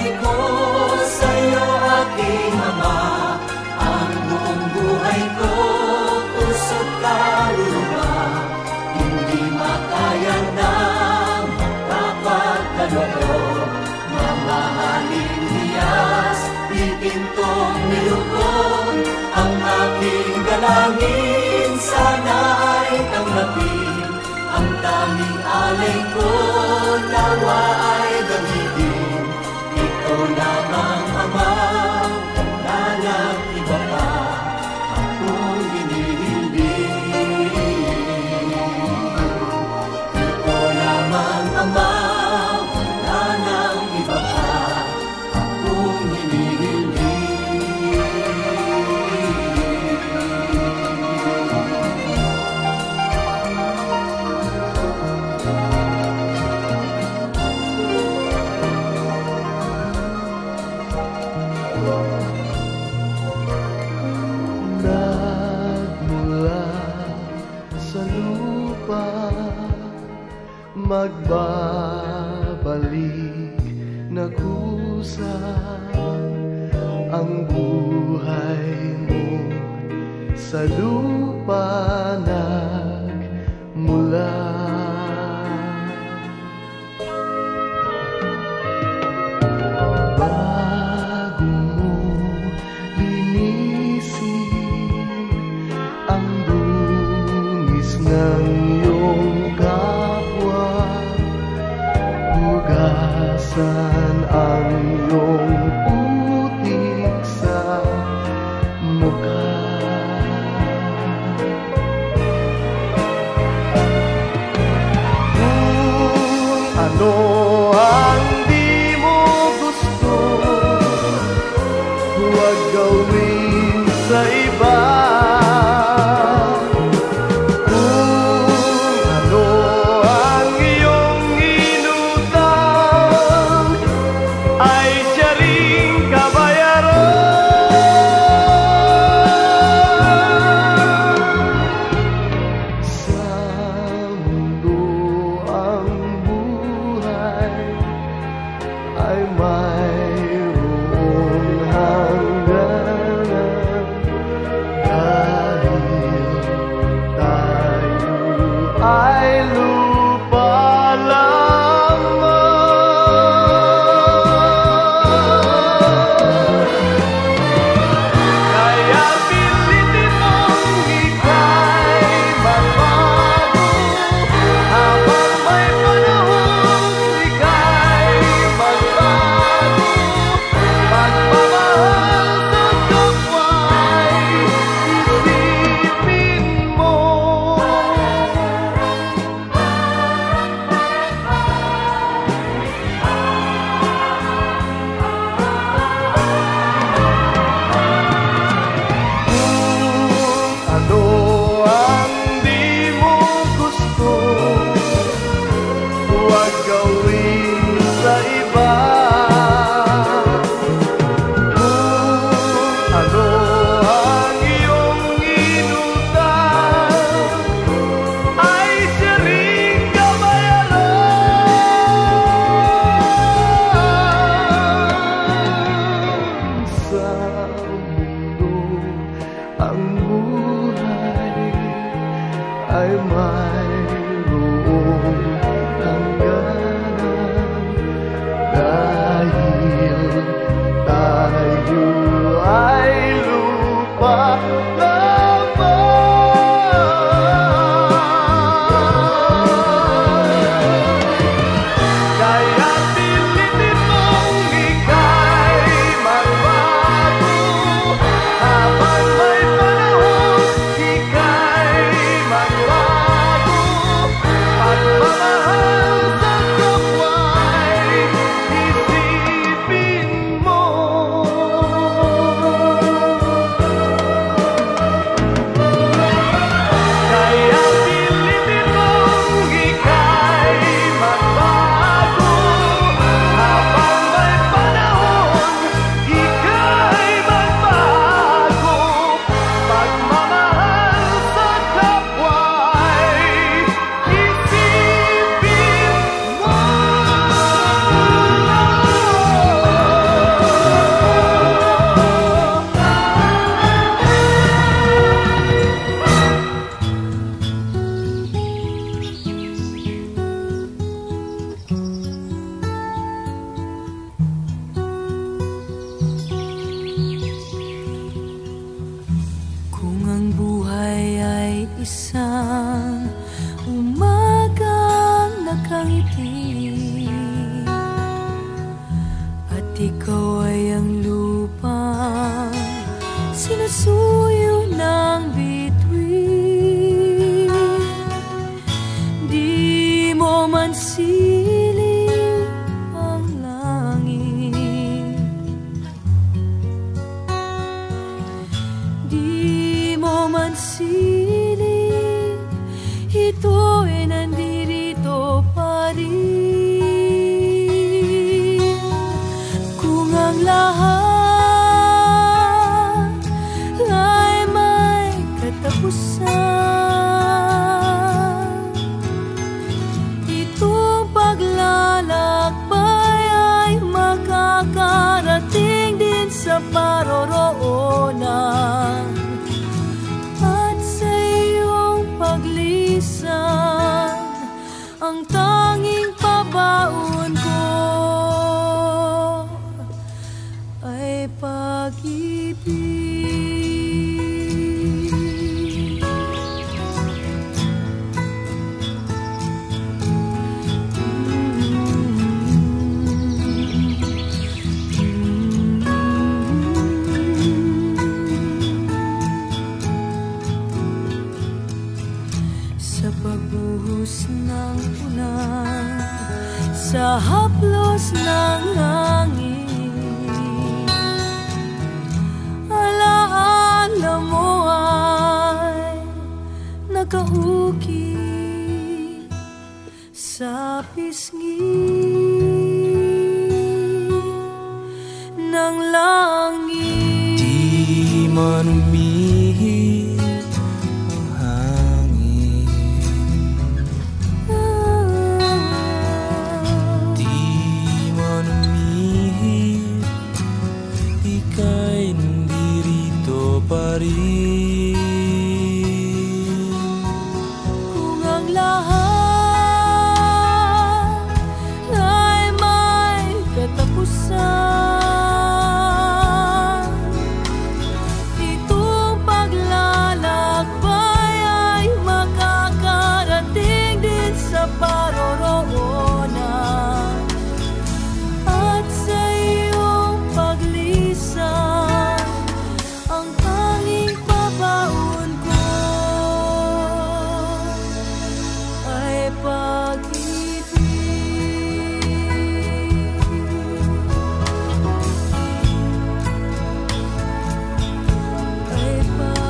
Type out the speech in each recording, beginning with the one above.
ko sa'yo, aking Ama, ang buong buhay ko, puso't kaluluwa, hindi makaya ng magpapagkaloob. Mamahaling hiyas, pipintong nilukon, ang aking dalangin sana ay tanggapin. Ang tanging alay ko, nawa ay gamitin. Ikaw lamang, Ama, wala nang iba pa akong hinihiling. Ikaw lamang, Ama, wala nang iba pa akong hinihiling. Magbabalik na kusang ang buhay mo sa lupa nagmula. Bago mo linisin ang dungis ng iyong hugasan ang iyong putik sa mukha. Kung ano ang di mo gusto, huwag gawin sa iba. ikaw ay ang lupang sinusuyo ng bituin. Di mo man siling ang langit, di mo man siling, ito ay nandirito pa rin. Kung ang lahat ay may katapusan, itong paglalakbay ay makakarating din sa paroroonan. At sa iyong paglisan, ang tanging pabaon ko ay pag-ibig. Sa pagbuhos ng ulan, sa haplos ng hangin, alaala mo ay nakaukit sa pisngi ng langit. Di man umihip ang hangin, di man umihip, ika'y nandirito pa rin. Kung ang lahat ay may katapusan, itong paglalakbay ay makakarating din sa paroroonan. At sa iyong paglisan, ang tanging pabaon ko ay pag-ibig. Ay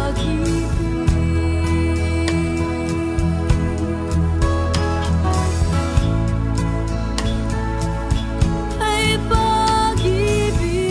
pag-ibig. Ay pag-ibig.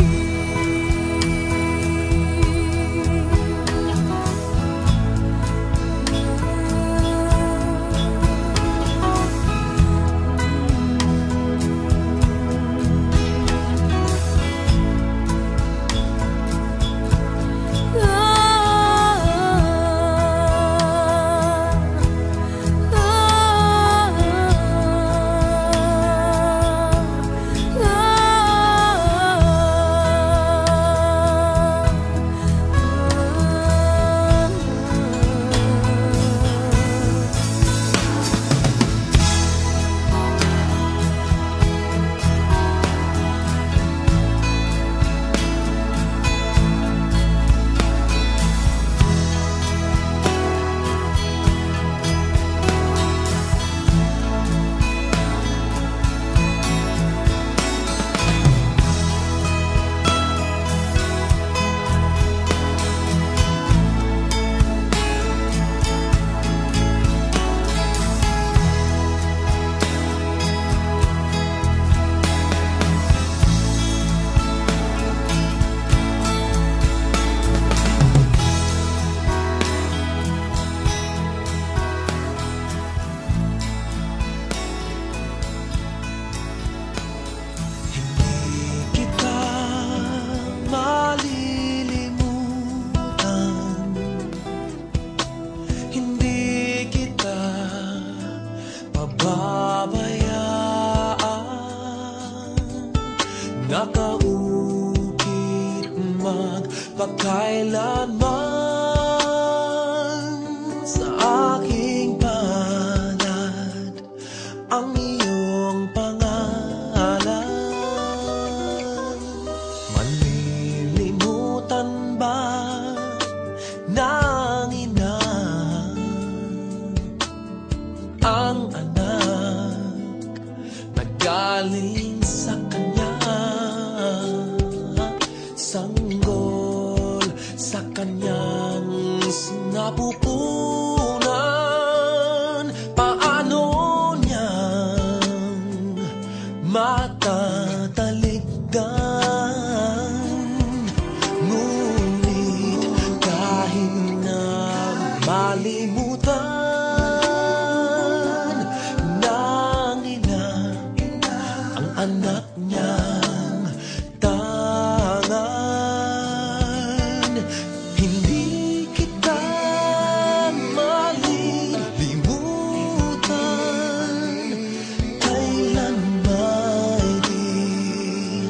nakaukit magpakailanman sa aking palad ang iyong pangalan. matatalikdan. Ngunit kahit na malimutan ng ina ang anak niyang tangan, hindi kita malilimutan. Kailan may di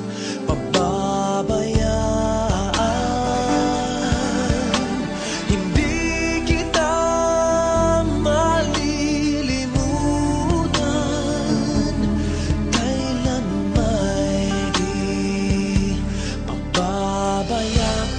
pababayaan. Hindi kita malilimutan. Kailan may di pababayaan.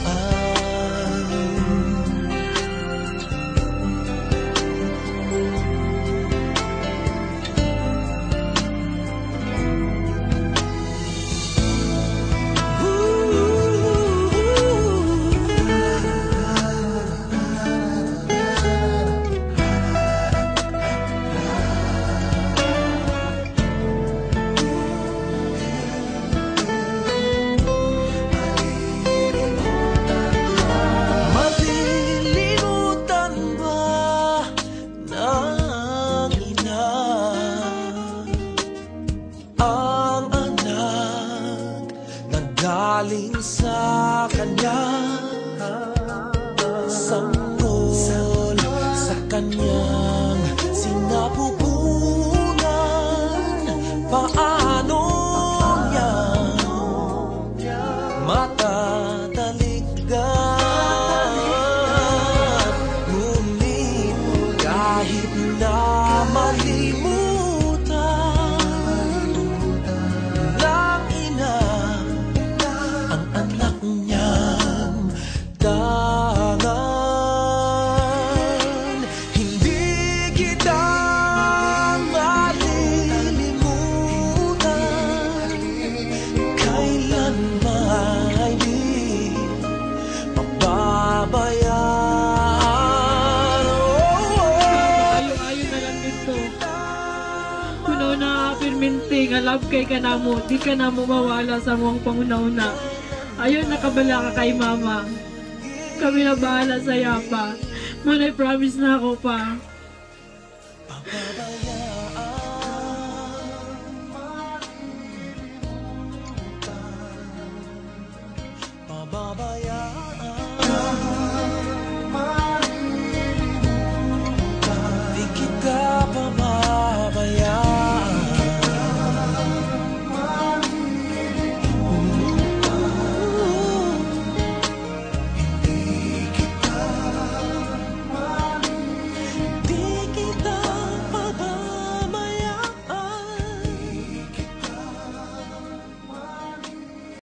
Malilimutan ba ng ina ang anak na galing sa kanya? Sanggol sa kanyang sinapupunan. Paano niya matatalikdan? Ngunit kahit na malimutan ng ina ang anak niyang tangan, hindi kita malilimutan. Kailan may di pababayaan. Ayo-ayo na lang dito. Kuno na pirminti nga love kay ka na mo, di ka na mo mawala sa mong panguna-una. Ayun, nakabala ka kay mama. Kami na bahala sa yapa. Manay promise na ako pa.